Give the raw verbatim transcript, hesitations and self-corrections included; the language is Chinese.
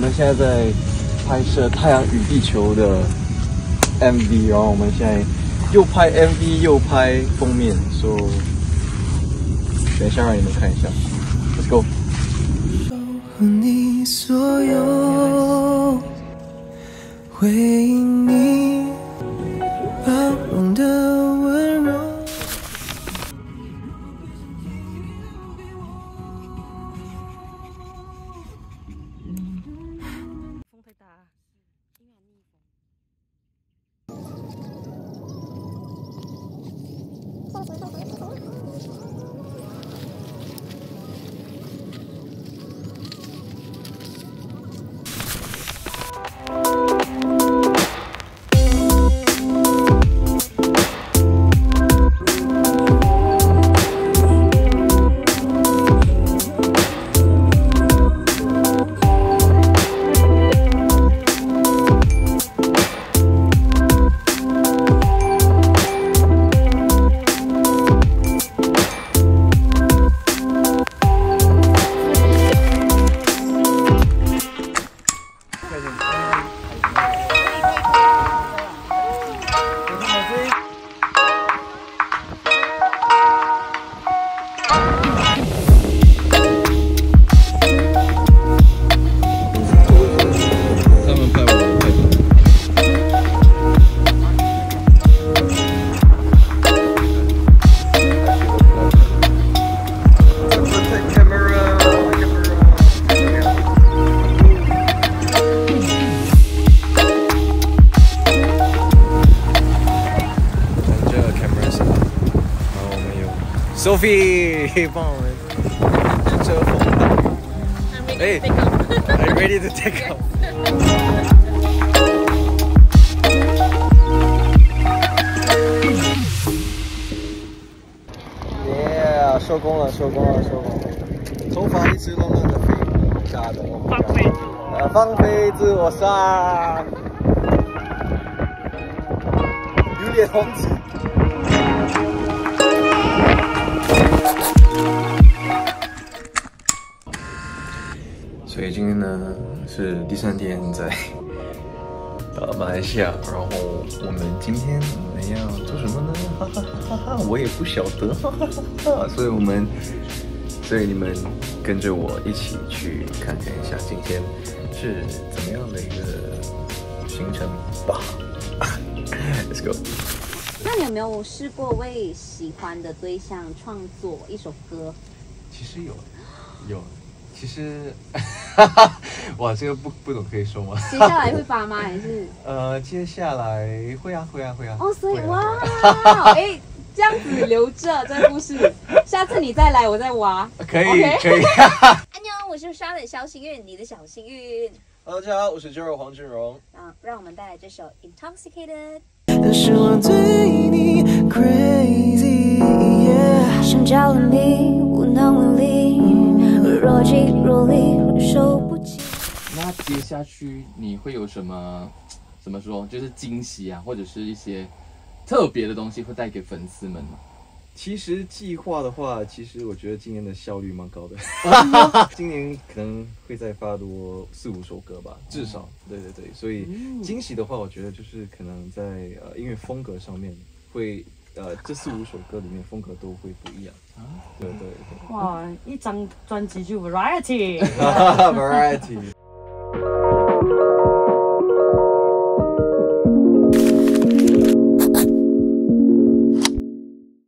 们现在在拍摄《太阳与地球》的 M V， 然后我们现在又拍 M V 又拍封面，所以等一下让你们看一下 ，Let's go。你所有回应你包容的温柔。 风太大，应该逆风。 Sophie 帮我们遮风挡雨。哎 ，Are you ready to take off? Yeah， 收工了，收工了，收工了。头发一直乱乱的飞，吓得我。 放飞自我。 呃，放飞自我上。有点红旗。所以今天呢是第三天在呃马来西亚，然后我们今天我们要做什么呢？哈哈哈哈！我也不晓得，哈哈哈哈！所以我们，所以你们跟着我一起去看看一下今天是怎么样的一个行程吧。Let's go。 那你有没有试过为喜欢的对象创作一首歌？ 其实有，有。其实，哇，这个不不懂可以说吗？ 接下来会发吗？还是？ 呃，接下来会啊，会啊，会啊。 哦，所以哇，哎，这样子留着这个故事，下次你再来，我再挖。 可以，可以。 安妞，我是莎的小幸运，你的小幸运。 Hello， 大家好，我是 Joe 黄俊荣。 啊，让我们带来这首《Intoxicated》。 是我对你 crazy， 想着了你，无能为力。若即若离，手不及。 那接下去你会有什么怎么说，就是惊喜啊，或者是一些特别的东西会带给粉丝们吗？ 其实计划的话，其实我觉得今年的效率蛮高的。今年可能会再发多四五首歌吧，至少。对对对，所以惊喜的话，我觉得就是可能在呃音乐风格上面会。呃，这四五首歌里面风格都会不一样啊！对对对， 哇，一张专辑就 variety，variety。 variety